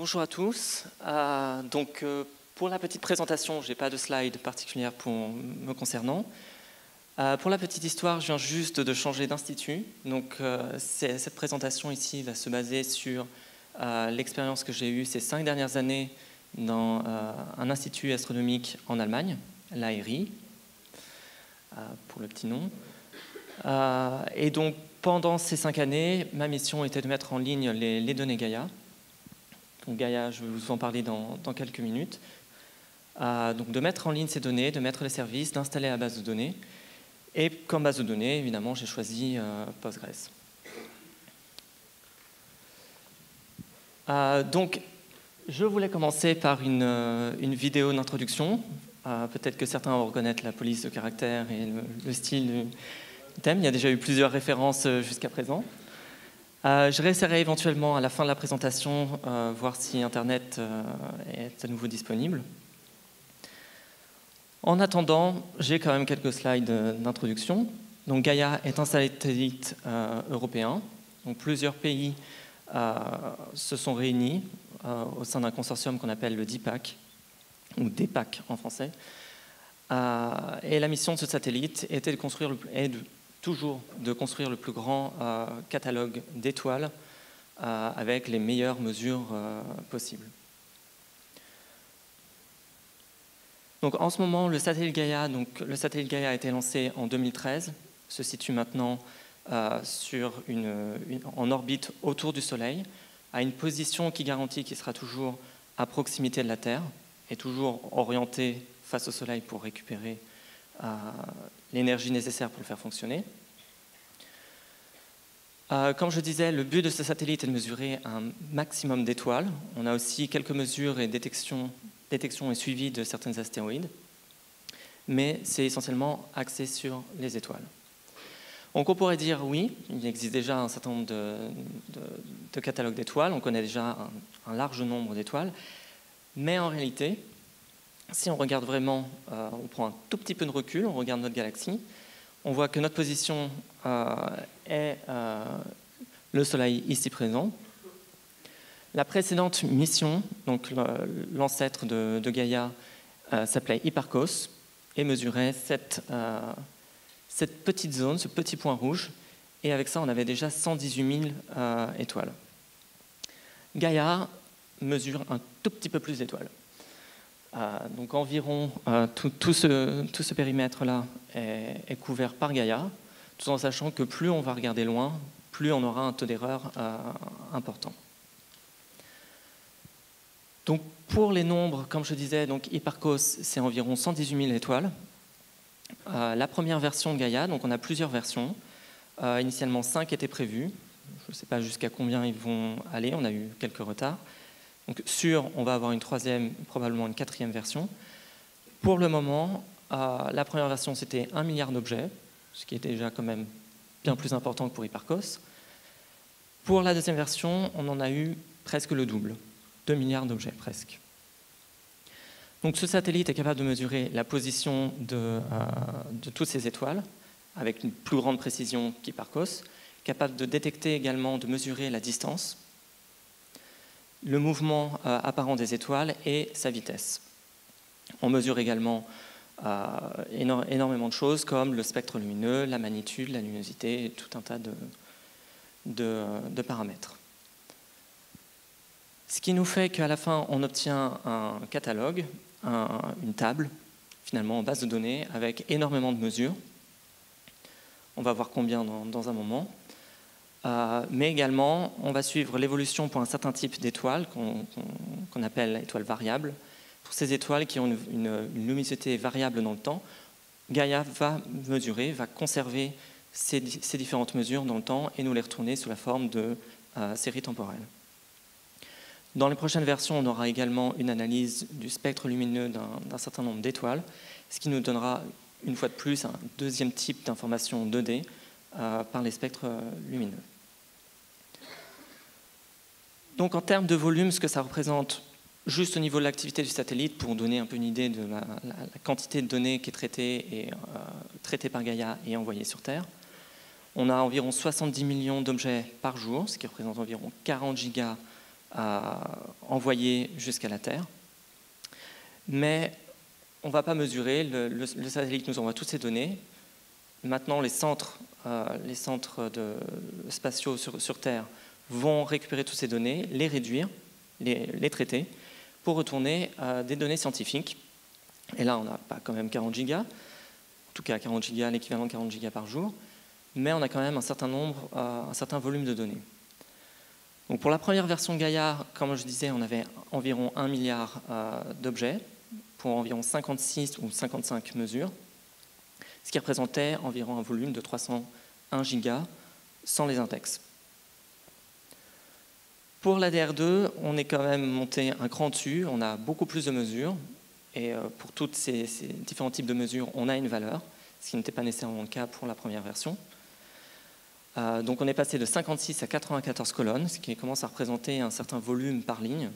Bonjour à tous. Pour la petite présentation, je n'ai pas de slide particulière me concernant. Pour la petite histoire, je viens juste de changer d'institut. Cette présentation ici va se baser sur l'expérience que j'ai eue ces 5 dernières années dans un institut astronomique en Allemagne, l'ARI, pour le petit nom. Et donc, pendant ces 5 années, ma mission était de mettre en ligne les données Gaia. Donc Gaia, je vais vous en parler dans quelques minutes. Donc de mettre en ligne ces données, de mettre les services, d'installer la base de données. Et comme base de données, évidemment, j'ai choisi Postgres. Donc, je voulais commencer par une vidéo d'introduction. Peut-être que certains vont reconnaître la police de caractère et le style du thème. Il y a déjà eu plusieurs références jusqu'à présent. Je réessayerai éventuellement à la fin de la présentation voir si Internet est à nouveau disponible. En attendant, j'ai quand même quelques slides d'introduction. Donc Gaia est un satellite européen. Donc plusieurs pays se sont réunis au sein d'un consortium qu'on appelle le DIPAC, ou DEPAC en français. Et la mission de ce satellite était de construire toujours de construire le plus grand catalogue d'étoiles avec les meilleures mesures possibles. Donc, en ce moment, le satellite Gaia a été lancé en 2013, se situe maintenant en orbite autour du Soleil, à une position qui garantit qu'il sera toujours à proximité de la Terre et toujours orienté face au Soleil pour récupérer l'énergie nécessaire pour le faire fonctionner. Comme je disais, le but de ce satellite est de mesurer un maximum d'étoiles. On a aussi quelques mesures et détection et suivi de certains astéroïdes, mais c'est essentiellement axé sur les étoiles. Donc on pourrait dire oui, il existe déjà un certain nombre de catalogues d'étoiles, on connaît déjà un large nombre d'étoiles, mais en réalité, si on regarde vraiment, on prend un tout petit peu de recul, on regarde notre galaxie, on voit que notre position est le Soleil ici présent. La précédente mission, donc l'ancêtre de Gaia, s'appelait Hipparcos et mesurait cette petite zone, ce petit point rouge. Et avec ça, on avait déjà 118 000 étoiles. Gaia mesure un tout petit peu plus d'étoiles. Donc environ tout ce périmètre-là est couvert par Gaia, tout en sachant que plus on va regarder loin, plus on aura un taux d'erreur important. Donc pour les nombres, comme je disais, donc Hipparcos, c'est environ 118 000 étoiles. La première version de Gaia, donc on a plusieurs versions. Initialement 5 étaient prévues. Je ne sais pas jusqu'à combien ils vont aller, on a eu quelques retards. Donc on va avoir une troisième, probablement une quatrième version. Pour le moment, la première version, c'était 1 milliard d'objets, ce qui était déjà quand même bien plus important que pour Hipparcos. Pour la deuxième version, on en a eu presque le double, 2 milliards d'objets presque. Donc ce satellite est capable de mesurer la position de toutes ces étoiles avec une plus grande précision qu'Hipparcos, capable de détecter également, de mesurer la distance, le mouvement apparent des étoiles et sa vitesse. On mesure également énormément de choses comme le spectre lumineux, la magnitude, la luminosité et tout un tas de paramètres. Ce qui nous fait qu'à la fin, on obtient un catalogue, une table, finalement en base de données, avec énormément de mesures. On va voir combien dans un moment. Mais également, on va suivre l'évolution pour un certain type d'étoiles qu'on appelle étoiles variables. Pour ces étoiles qui ont une luminosité variable dans le temps, Gaia va mesurer, va conserver ces différentes mesures dans le temps et nous les retourner sous la forme de séries temporelles. Dans les prochaines versions, on aura également une analyse du spectre lumineux d'un certain nombre d'étoiles, ce qui nous donnera une fois de plus un deuxième type d'information 2D par les spectres lumineux. Donc en termes de volume, ce que ça représente juste au niveau de l'activité du satellite, pour donner un peu une idée de la quantité de données qui est traitée par Gaia et envoyée sur Terre, on a environ 70 millions d'objets par jour, ce qui représente environ 40 gigas envoyés jusqu'à la Terre. Mais on ne va pas mesurer, le satellite nous envoie toutes ces données. Maintenant, les centres spatiaux sur Terre vont récupérer toutes ces données, les réduire, les traiter, pour retourner des données scientifiques. Et là, on n'a pas quand même 40 gigas, en tout cas 40 gigas, l'équivalent de 40 gigas par jour, mais on a quand même un certain volume de données. Donc pour la première version Gaia, comme je disais, on avait environ 1 milliard d'objets pour environ 56 ou 55 mesures, ce qui représentait environ un volume de 301 gigas sans les index. Pour la DR2, on est quand même monté un cran dessus, on a beaucoup plus de mesures, et pour tous ces différents types de mesures, on a une valeur, ce qui n'était pas nécessairement le cas pour la première version. Donc on est passé de 56 à 94 colonnes, ce qui commence à représenter un certain volume par ligne.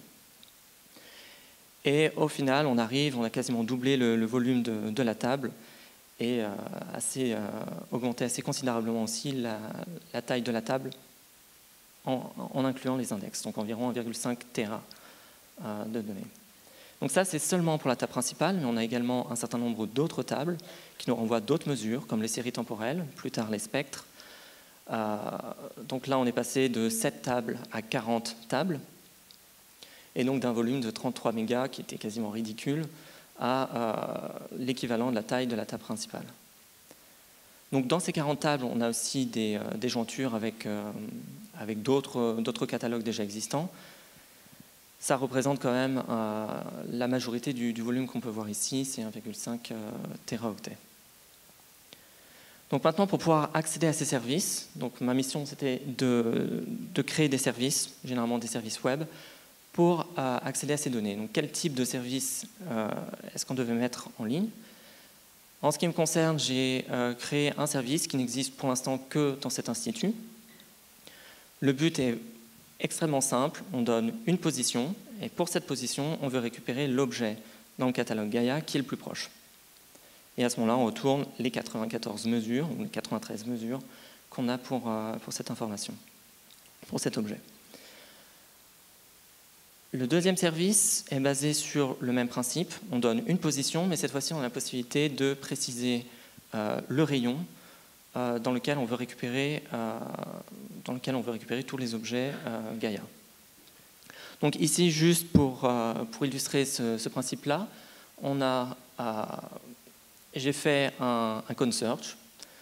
Et au final, on a quasiment doublé le volume de la table et augmenté assez considérablement aussi la taille de la table en incluant les index, donc environ 1,5 Tera de données. Donc ça, c'est seulement pour la table principale, mais on a également un certain nombre d'autres tables qui nous renvoient d'autres mesures, comme les séries temporelles, plus tard les spectres. Donc là, on est passé de 7 tables à 40 tables, et donc d'un volume de 33 mégas, qui était quasiment ridicule, à l'équivalent de la taille de la table principale. Donc dans ces 40 tables, on a aussi des jointures avec d'autres catalogues déjà existants. Ça représente quand même la majorité du volume qu'on peut voir ici, c'est 1,5 téraoctets. Donc maintenant, pour pouvoir accéder à ces services, donc ma mission c'était de créer des services, généralement des services web, pour accéder à ces données. Donc quel type de service est-ce qu'on devait mettre en ligne? En ce qui me concerne, j'ai créé un service qui n'existe pour l'instant que dans cet institut. Le but est extrêmement simple, on donne une position, et pour cette position, on veut récupérer l'objet dans le catalogue Gaia qui est le plus proche. Et à ce moment-là, on retourne les 94 mesures, ou les 93 mesures qu'on a pour cette information, pour cet objet. Le deuxième service est basé sur le même principe. On donne une position, mais cette fois-ci, on a la possibilité de préciser le rayon dans lequel on veut récupérer tous les objets Gaia. Donc ici, juste pour illustrer ce principe-là, j'ai fait un ConeSearch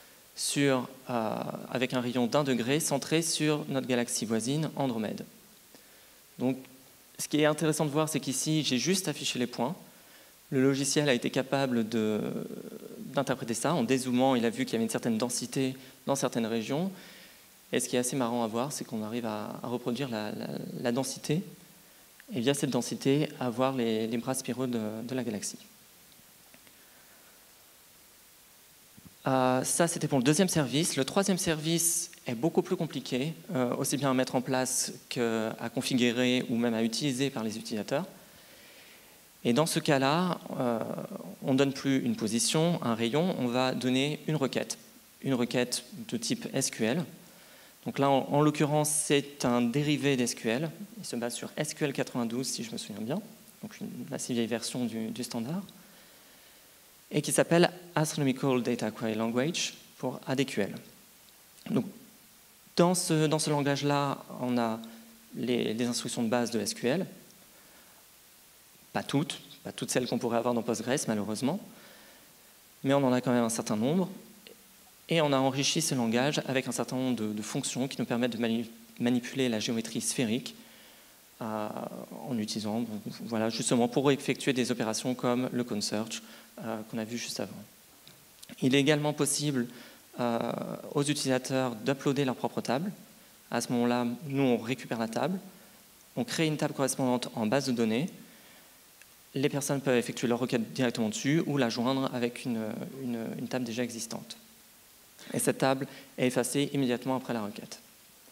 avec un rayon d'1 degré centré sur notre galaxie voisine Andromède. Donc, ce qui est intéressant de voir, c'est qu'ici, j'ai juste affiché les points. Le logiciel a été capable d'interpréter ça. En dézoomant, il a vu qu'il y avait une certaine densité dans certaines régions. Et ce qui est assez marrant à voir, c'est qu'on arrive à reproduire la densité, et via cette densité, à voir les bras spiraux de la galaxie. Ça, c'était pour le deuxième service. Le troisième service est beaucoup plus compliqué, aussi bien à mettre en place qu'à configurer ou même à utiliser par les utilisateurs. Et dans ce cas-là, on ne donne plus une position, un rayon, on va donner une requête de type SQL. Donc là, en l'occurrence, c'est un dérivé d'SQL. Il se base sur SQL 92, si je me souviens bien, donc une assez vieille version du standard, et qui s'appelle Astronomical Data Query Language pour ADQL. Donc, dans ce langage-là, on a les instructions de base de SQL, pas toutes celles qu'on pourrait avoir dans Postgres, malheureusement, mais on en a quand même un certain nombre, et on a enrichi ce langage avec un certain nombre de fonctions qui nous permettent de manipuler la géométrie sphérique en utilisant, voilà, justement pour effectuer des opérations comme le ConeSearch qu'on a vu juste avant. Il est également possible aux utilisateurs d'uploader leur propre table. À ce moment-là, nous, on récupère la table, on crée une table correspondante en base de données. Les personnes peuvent effectuer leur requête directement dessus ou la joindre avec une table déjà existante. Et cette table est effacée immédiatement après la requête.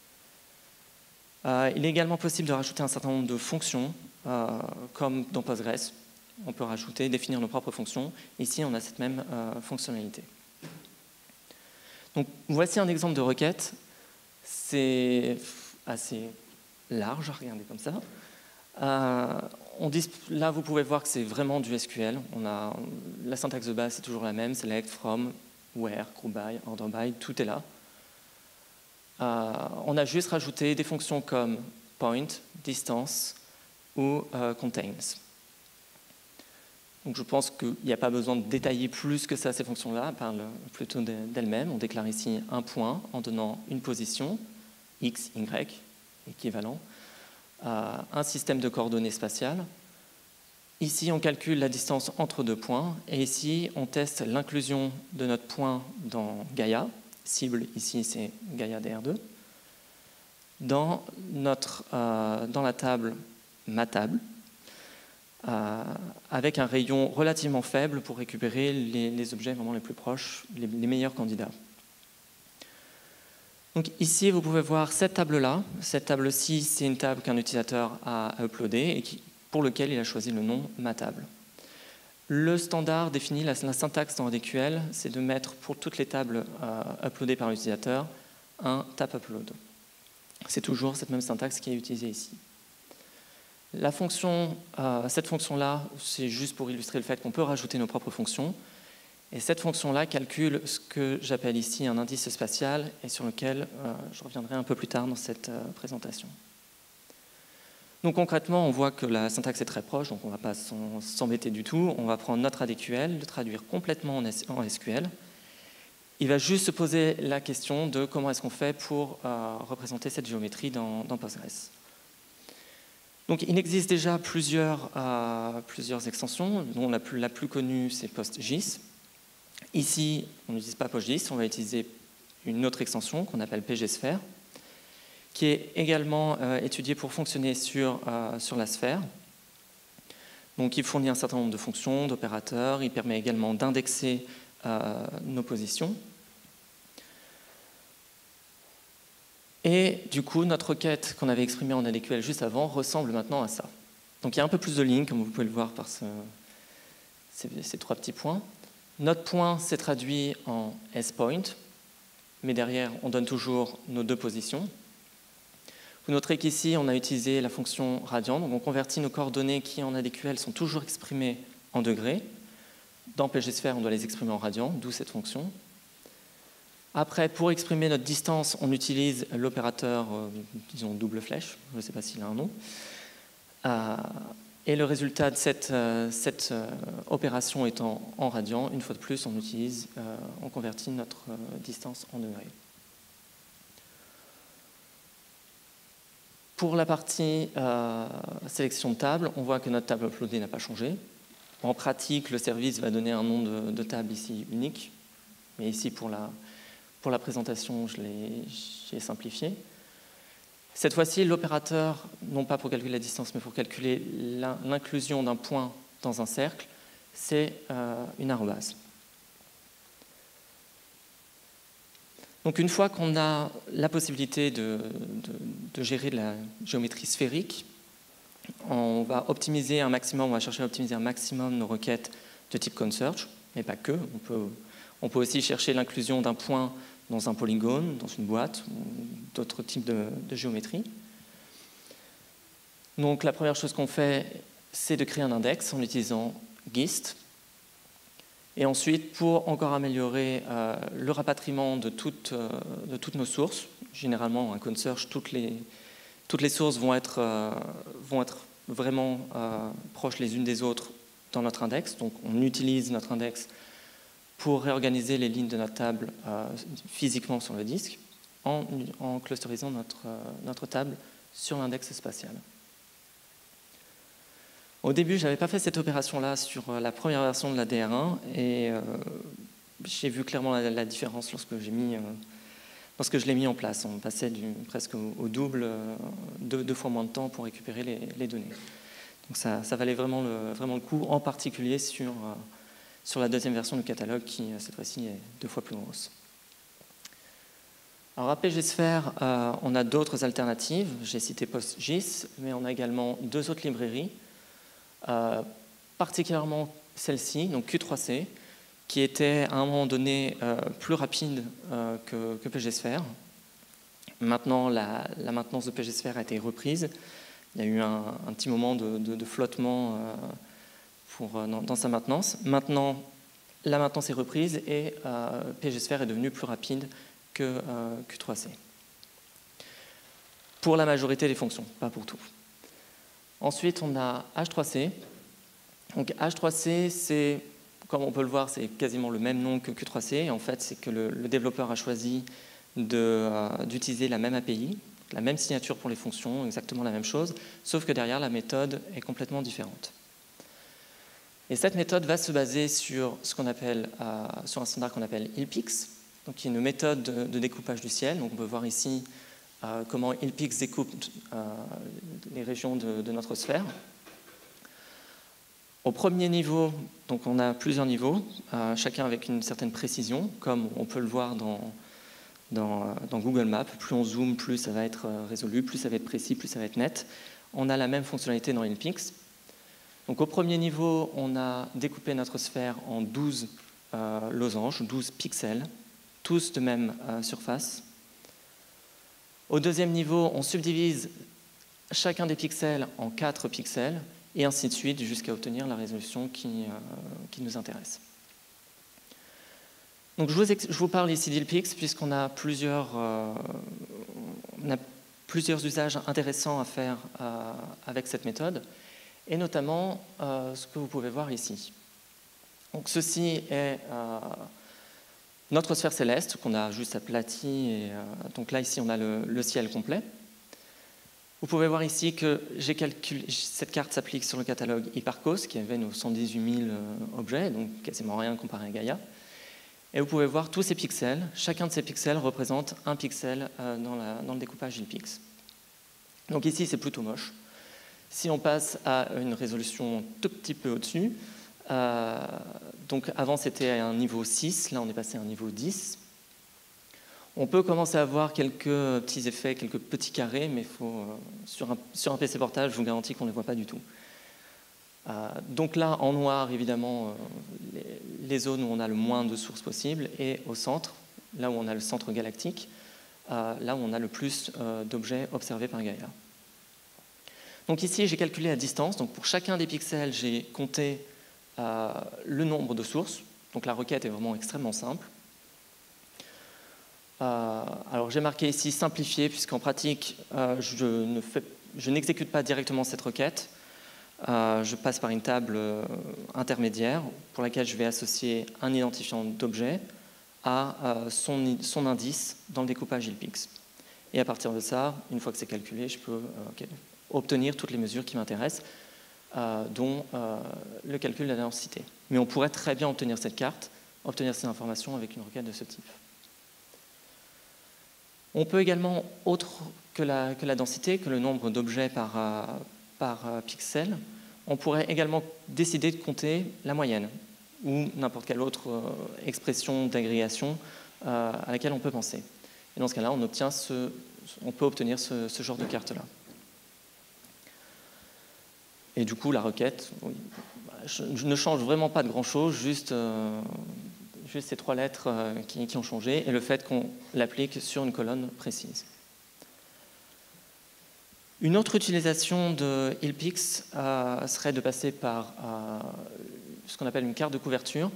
Il est également possible de rajouter un certain nombre de fonctions, comme dans Postgres. On peut rajouter, définir nos propres fonctions. Ici, on a cette même fonctionnalité. Donc, voici un exemple de requête. C'est assez large, regardez comme ça. Là, vous pouvez voir que c'est vraiment du SQL. La syntaxe de base, c'est toujours la même, select, from, where, group by, order by, tout est là. On a juste rajouté des fonctions comme point, distance ou contains. Donc je pense qu'il n'y a pas besoin de détailler plus que ça ces fonctions-là, elles parlent plutôt d'elles-mêmes. On déclare ici un point en donnant une position, x, y, équivalent, un système de coordonnées spatiales. Ici, on calcule la distance entre deux points, et ici, on teste l'inclusion de notre point dans Gaia. Cible, ici, c'est Gaia DR2. Dans la table MaTable, avec un rayon relativement faible pour récupérer les objets vraiment les plus proches, les meilleurs candidats. Donc ici, vous pouvez voir cette table-là. Cette table-ci, c'est une table qu'un utilisateur a uploadée et pour lequel il a choisi le nom MaTable. Le standard définit la syntaxe dans ADQL, c'est de mettre pour toutes les tables uploadées par l'utilisateur un tap upload. C'est toujours cette même syntaxe qui est utilisée ici. Cette fonction-là, c'est juste pour illustrer le fait qu'on peut rajouter nos propres fonctions. Et cette fonction-là calcule ce que j'appelle ici un indice spatial et sur lequel je reviendrai un peu plus tard dans cette présentation. Donc concrètement, on voit que la syntaxe est très proche, donc on ne va pas s'embêter du tout. On va prendre notre ADQL, le traduire complètement en SQL. Il va juste se poser la question de comment est-ce qu'on fait pour représenter cette géométrie dans Postgres. Donc il existe déjà plusieurs extensions, dont la plus connue c'est PostGIS. Ici, on n'utilise pas PostGIS, on va utiliser une autre extension qu'on appelle pgSphere, qui est également étudiée pour fonctionner sur la sphère. Donc il fournit un certain nombre de fonctions, d'opérateurs, il permet également d'indexer nos positions. Et du coup, notre requête qu'on avait exprimée en ADQL juste avant ressemble maintenant à ça. Donc il y a un peu plus de lignes, comme vous pouvez le voir par ces trois petits points. Notre point s'est traduit en sPoint, mais derrière, on donne toujours nos deux positions. Vous noterez qu'ici, on a utilisé la fonction radian, donc on convertit nos coordonnées qui, en ADQL, sont toujours exprimées en degrés. Dans pgSphere, on doit les exprimer en radian, d'où cette fonction. Après, pour exprimer notre distance, on utilise l'opérateur, disons, double flèche, je ne sais pas s'il a un nom. Et le résultat de cette opération étant en radian, une fois de plus, on convertit notre distance en degrés. Pour la partie sélection de table, on voit que notre table uploadée n'a pas changé. En pratique, le service va donner un nom de table ici unique, mais ici pour la présentation, j'ai simplifié. Cette fois-ci, l'opérateur, non pas pour calculer la distance, mais pour calculer l'inclusion d'un point dans un cercle, c'est une arrobase. Donc une fois qu'on a la possibilité de gérer de la géométrie sphérique, on va chercher à optimiser un maximum nos requêtes de type consearch, mais pas que. On peut aussi chercher l'inclusion d'un point dans un polygone, dans une boîte, ou d'autres types de géométrie. Donc la première chose qu'on fait, c'est de créer un index en utilisant GIST. Et ensuite, pour encore améliorer le rapatriement de toutes nos sources, généralement un consearch, toutes les sources vont être vraiment proches les unes des autres dans notre index. Donc on utilise notre index pour réorganiser les lignes de notre table physiquement sur le disque en clusterisant notre table sur l'index spatial. Au début, je n'avais pas fait cette opération-là sur la première version de la DR1 et j'ai vu clairement la différence lorsque je l'ai mis en place. On passait presque au double, deux fois moins de temps pour récupérer les données. Donc ça valait vraiment le coup, en particulier sur la deuxième version du catalogue qui, cette fois-ci, est 2 fois plus grosse. Alors à pgSphere, on a d'autres alternatives. J'ai cité PostGIS, mais on a également 2 autres librairies, particulièrement celle-ci, donc Q3C, qui était à un moment donné plus rapide que pgSphere. Maintenant, la maintenance de PGSphere a été reprise. Il y a eu un petit moment de flottement dans sa maintenance. Maintenant, la maintenance est reprise et PGSphere est devenu plus rapide que Q3C. Pour la majorité des fonctions, pas pour tout. Ensuite, on a H3C. Donc H3C, c'est, comme on peut le voir, c'est quasiment le même nom que Q3C. En fait, c'est que le développeur a choisi d'utiliser la même API, la même signature pour les fonctions, exactement la même chose, sauf que derrière, la méthode est complètement différente. Et cette méthode va se baser sur sur un standard qu'on appelle ILPIX, donc qui est une méthode de découpage du ciel. Donc on peut voir ici comment ILPIX découpe les régions de notre sphère. Au premier niveau, donc on a plusieurs niveaux, chacun avec une certaine précision, comme on peut le voir dans Google Maps. Plus on zoome, plus ça va être résolu, plus ça va être précis, plus ça va être net. On a la même fonctionnalité dans ILPIX. Donc au premier niveau, on a découpé notre sphère en 12 losanges, 12 pixels, tous de même surface. Au deuxième niveau, on subdivise chacun des pixels en 4 pixels, et ainsi de suite jusqu'à obtenir la résolution qui nous intéresse. Donc je vous parle ici d'ILPIX puisqu'on a plusieurs usages intéressants à faire avec cette méthode, et notamment ce que vous pouvez voir ici. Donc ceci est notre sphère céleste qu'on a juste aplatie, et donc là ici on a le ciel complet. Vous pouvez voir ici que cette carte s'applique sur le catalogue Hipparcos, qui avait nos 118 000 objets, donc quasiment rien comparé à Gaia. Et vous pouvez voir tous ces pixels. Chacun de ces pixels représente un pixel dans le découpage ILPIX. Donc ici, c'est plutôt moche. Si on passe à une résolution tout petit peu au-dessus, donc avant c'était à un niveau 6, là on est passé à un niveau 10. On peut commencer à voir quelques petits effets, quelques petits carrés, mais sur un PC portable, je vous garantis qu'on ne les voit pas du tout. Donc là, en noir, évidemment, les zones où on a le moins de sources possibles, et au centre, là où on a le centre galactique, là où on a le plus d'objets observés par Gaia. Donc ici, j'ai calculé la distance. Donc pour chacun des pixels, j'ai compté le nombre de sources. Donc la requête est vraiment extrêmement simple. Alors j'ai marqué ici simplifié, puisqu'en pratique, je n'exécute pas directement cette requête. Je passe par une table intermédiaire pour laquelle je vais associer un identifiant d'objet à son indice dans le découpage ILPIX. Et à partir de ça, une fois que c'est calculé, je peux obtenir toutes les mesures qui m'intéressent, dont le calcul de la densité. Mais on pourrait très bien obtenir cette carte, obtenir ces informations avec une requête de ce type. On peut également, autre que la densité, que le nombre d'objets par pixel, on pourrait également décider de compter la moyenne ou n'importe quelle autre expression d'agrégation à laquelle on peut penser. Et dans ce cas-là, on peut obtenir ce genre de carte-là. Et du coup, la requête ne change vraiment pas de grand-chose, juste ces 3 lettres qui ont changé et le fait qu'on l'applique sur une colonne précise. Une autre utilisation de ILPIX serait de passer par ce qu'on appelle une carte de couverture.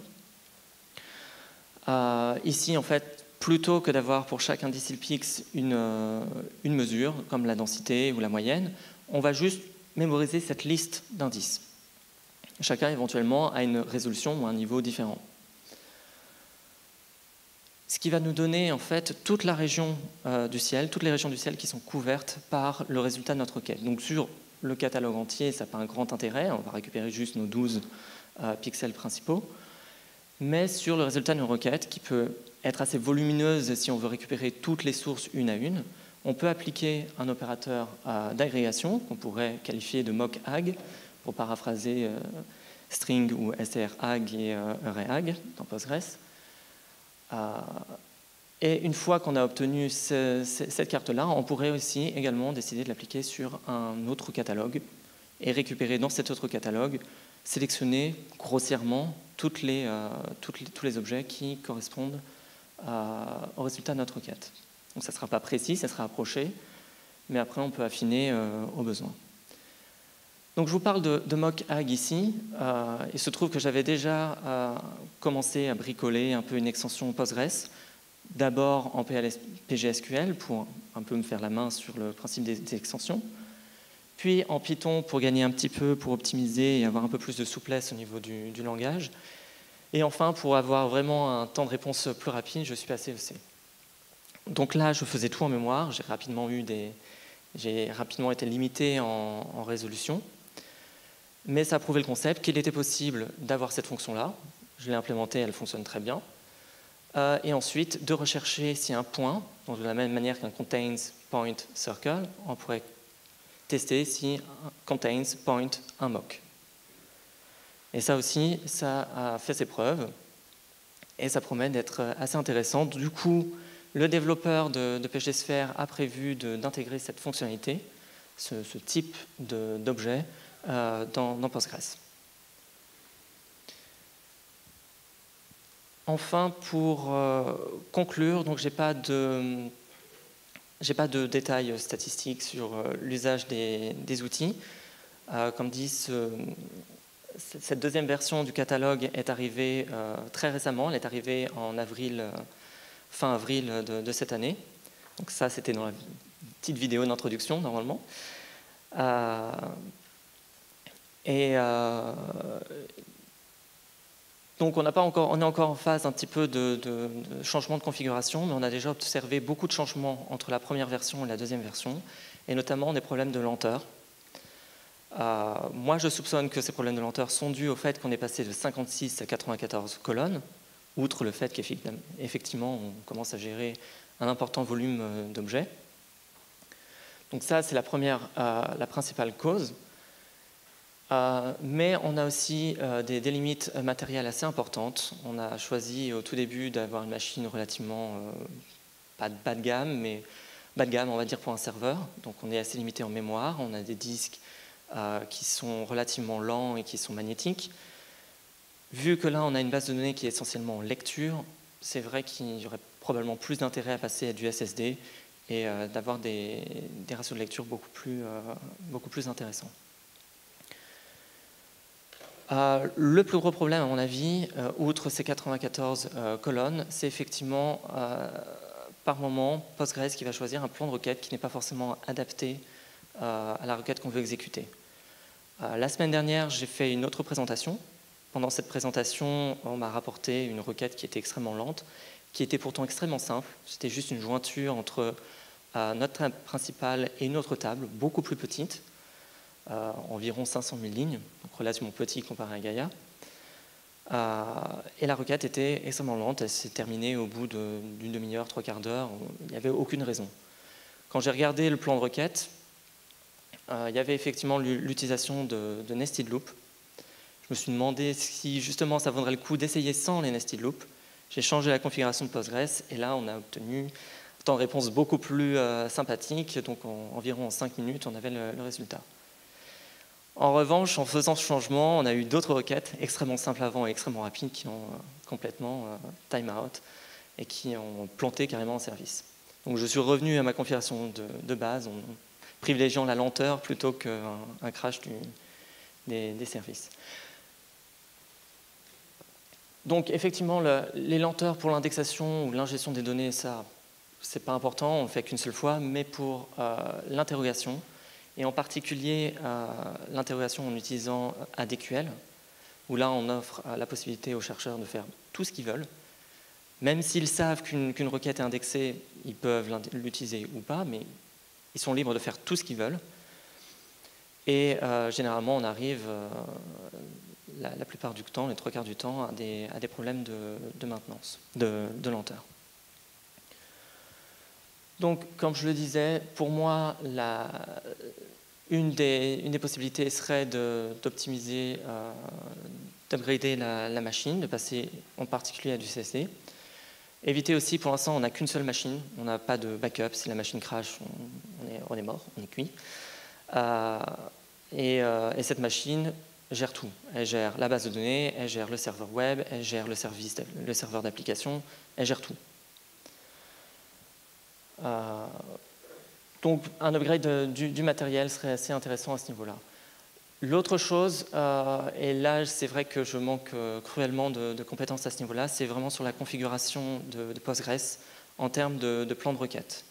Ici, en fait, plutôt que d'avoir pour chaque indice ILPIX une mesure, comme la densité ou la moyenne, on va juste mémoriser cette liste d'indices. Chacun, éventuellement, a une résolution ou un niveau différent. Ce qui va nous donner en fait toute la région du ciel, toutes les régions du ciel qui sont couvertes par le résultat de notre requête. Donc sur le catalogue entier, ça n'a pas un grand intérêt, on va récupérer juste nos 12 pixels principaux, mais sur le résultat d'une requête qui peut être assez volumineuse si on veut récupérer toutes les sources une à une, on peut appliquer un opérateur d'agrégation qu'on pourrait qualifier de mock-ag, pour paraphraser string ou strag et arrayag dans Postgres. Et une fois qu'on a obtenu cette carte-là, on pourrait aussi également décider de l'appliquer sur un autre catalogue et récupérer dans cet autre catalogue, sélectionner grossièrement tous les objets qui correspondent au résultat de notre requête. Donc ça ne sera pas précis, ça sera approché, mais après on peut affiner au besoin. Donc je vous parle de mock-ag ici. Il se trouve que j'avais déjà commencé à bricoler un peu une extension Postgres, d'abord en PGSQL pour un peu me faire la main sur le principe des extensions, puis en Python pour gagner un petit peu, pour optimiser et avoir un peu plus de souplesse au niveau du langage. Et enfin, pour avoir vraiment un temps de réponse plus rapide, je suis passé au C. Donc là, je faisais tout en mémoire, j'ai rapidement été limité en résolution. Mais ça a prouvé le concept qu'il était possible d'avoir cette fonction-là. Je l'ai implémentée, elle fonctionne très bien. Et ensuite, de rechercher si un point, donc de la même manière qu'un contains point circle, on pourrait tester si contains point un mock. Et ça aussi, ça a fait ses preuves. Et ça promet d'être assez intéressant. Du coup, le développeur de PGSphere a prévu d'intégrer cette fonctionnalité, ce type d'objet, dans Postgres. Enfin, pour conclure, donc j'ai pas de détails statistiques sur l'usage des outils. Comme dit, cette deuxième version du catalogue est arrivée très récemment. Elle est arrivée en avril, fin avril de cette année. Donc ça, c'était dans la petite vidéo d'introduction, normalement. Donc on est encore en phase un petit peu de changement de configuration, mais on a déjà observé beaucoup de changements entre la première version et la deuxième version, et notamment des problèmes de lenteur. Moi, je soupçonne que ces problèmes de lenteur sont dus au fait qu'on est passé de 56 à 94 colonnes, outre le fait qu'effectivement, on commence à gérer un important volume d'objets. Donc ça, c'est la principale cause. Mais on a aussi des limites matérielles assez importantes. On a choisi au tout début d'avoir une machine relativement pas de bas de gamme, mais bas de gamme, on va dire, pour un serveur. Donc on est assez limité en mémoire. On a des disques qui sont relativement lents et qui sont magnétiques. Vu que là, on a une base de données qui est essentiellement en lecture, c'est vrai qu'il y aurait probablement plus d'intérêt à passer à du SSD et d'avoir des ratios de lecture beaucoup plus intéressants. Le plus gros problème, à mon avis, outre ces 94 colonnes, c'est effectivement, par moment, Postgres qui va choisir un plan de requête qui n'est pas forcément adapté à la requête qu'on veut exécuter. La semaine dernière, j'ai fait une autre présentation. Pendant cette présentation, on m'a rapporté une requête qui était extrêmement lente, qui était pourtant extrêmement simple. C'était juste une jointure entre notre table principale et une autre table, beaucoup plus petite, environ 500 000 lignes, donc relativement petit comparé à Gaia. Et la requête était extrêmement lente, elle s'est terminée au bout d'une demi-heure, trois quarts d'heure, il n'y avait aucune raison. Quand j'ai regardé le plan de requête, il y avait effectivement l'utilisation de nested loops. Je me suis demandé si justement ça vaudrait le coup d'essayer sans les nested loops. J'ai changé la configuration de Postgres et là on a obtenu un temps de réponse beaucoup plus sympathique, donc environ en 5 minutes on avait le résultat. En revanche, en faisant ce changement, on a eu d'autres requêtes extrêmement simples avant et extrêmement rapides qui ont complètement time out et qui ont planté carrément en service. Donc je suis revenu à ma configuration de base en privilégiant la lenteur plutôt qu'un crash des services. Donc effectivement, les lenteurs pour l'indexation ou l'ingestion des données, ça, c'est pas important, on ne fait qu'une seule fois, mais pour l'interrogation, et en particulier l'interrogation en utilisant ADQL, où là on offre la possibilité aux chercheurs de faire tout ce qu'ils veulent. Même s'ils savent qu'une requête est indexée, ils peuvent l'utiliser ou pas, mais ils sont libres de faire tout ce qu'ils veulent. Et généralement, on arrive, la plupart du temps, les trois quarts du temps, à des problèmes de maintenance, de lenteur. Donc, comme je le disais, pour moi, une des possibilités serait d'optimiser, d'upgrader la machine, de passer en particulier à du CSD. Éviter aussi, pour l'instant, on n'a qu'une seule machine, on n'a pas de backup. Si la machine crash, on est mort, on est cuit. Et cette machine gère tout. Elle gère la base de données, elle gère le serveur web, elle gère le serveur d'application, elle gère tout. Donc un upgrade du matériel serait assez intéressant à ce niveau-là. L'autre chose, et là c'est vrai que je manque cruellement de compétences à ce niveau-là, c'est vraiment sur la configuration de Postgres en termes de plan de requête.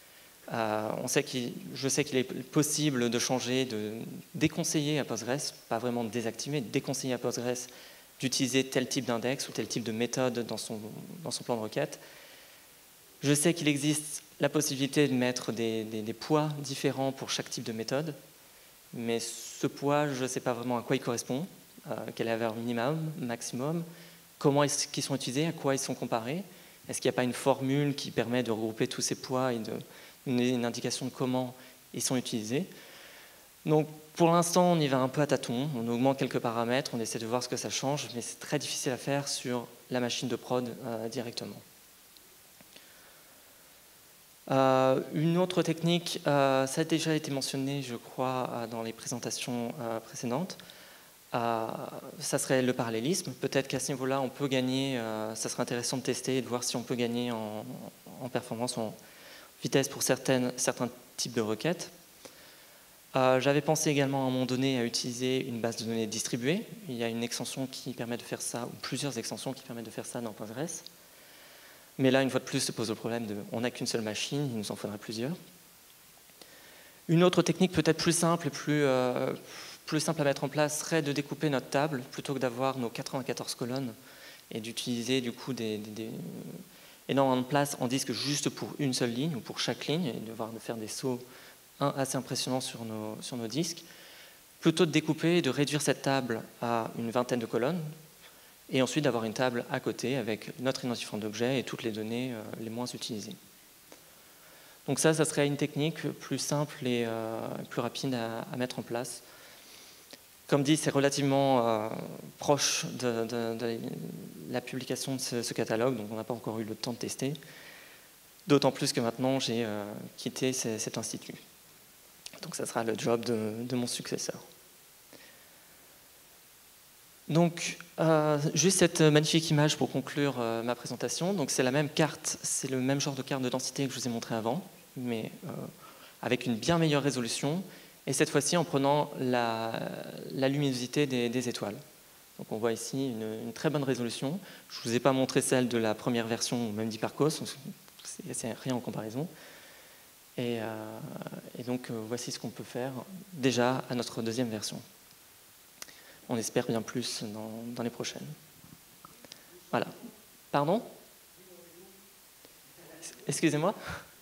Je sais qu'il est possible de changer, de déconseiller à Postgres, pas vraiment de désactiver, de déconseiller à Postgres d'utiliser tel type d'index ou tel type de méthode dans son plan de requête. Je sais qu'il existe la possibilité de mettre des poids différents pour chaque type de méthode, mais ce poids, je ne sais pas vraiment à quoi il correspond, quelle est la valeur minimum, maximum, comment est-ce qu'ils sont utilisés, à quoi ils sont comparés. Est-ce qu'il n'y a pas une formule qui permet de regrouper tous ces poids et de donner une indication de comment ils sont utilisés? Donc pour l'instant, on y va un peu à tâtons, on augmente quelques paramètres, on essaie de voir ce que ça change, mais c'est très difficile à faire sur la machine de prod directement. Une autre technique, ça a déjà été mentionné, je crois, dans les présentations précédentes, ça serait le parallélisme. Peut-être qu'à ce niveau-là, on peut gagner, ça serait intéressant de tester et de voir si on peut gagner en performance, en vitesse pour certains types de requêtes. J'avais pensé également à un moment donné à utiliser une base de données distribuée. Il y a une extension qui permet de faire ça, ou plusieurs extensions qui permettent de faire ça dans Postgres. Mais là, une fois de plus, se pose le problème de on n'a qu'une seule machine, il nous en faudrait plusieurs. Une autre technique peut-être plus simple et plus simple à mettre en place serait de découper notre table plutôt que d'avoir nos 94 colonnes et d'utiliser du coup énormément de place en disque juste pour une seule ligne ou pour chaque ligne et de faire des sauts assez impressionnants sur nos disques. Plutôt de découper et de réduire cette table à une vingtaine de colonnes, et ensuite d'avoir une table à côté avec notre identifiant d'objet et toutes les données les moins utilisées. Donc ça serait une technique plus simple et plus rapide à mettre en place. Comme dit, c'est relativement proche de la publication de ce catalogue, donc on n'a pas encore eu le temps de tester. D'autant plus que maintenant, j'ai quitté cet institut. Donc ça sera le job de mon successeur. Donc, juste cette magnifique image pour conclure ma présentation. Donc, c'est la même carte, c'est le même genre de carte de densité que je vous ai montré avant, mais avec une bien meilleure résolution, et cette fois-ci en prenant la luminosité des étoiles. Donc, on voit ici une très bonne résolution. Je ne vous ai pas montré celle de la première version, même d'Hipparcos, c'est rien en comparaison. Et donc, voici ce qu'on peut faire déjà à notre deuxième version. On espère bien plus dans les prochaines. Voilà. Pardon? Excusez-moi?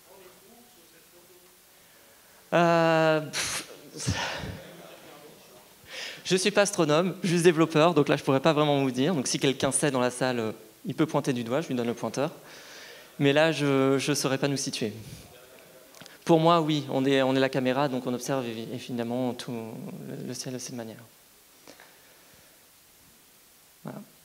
Je ne suis pas astronome, juste développeur, donc là je ne pourrais pas vraiment vous dire. Donc si quelqu'un sait dans la salle, il peut pointer du doigt, je lui donne le pointeur. Mais là, je ne saurais pas nous situer. Pour moi, oui, on est la caméra, donc on observe évidemment tout le ciel de cette manière. Voilà.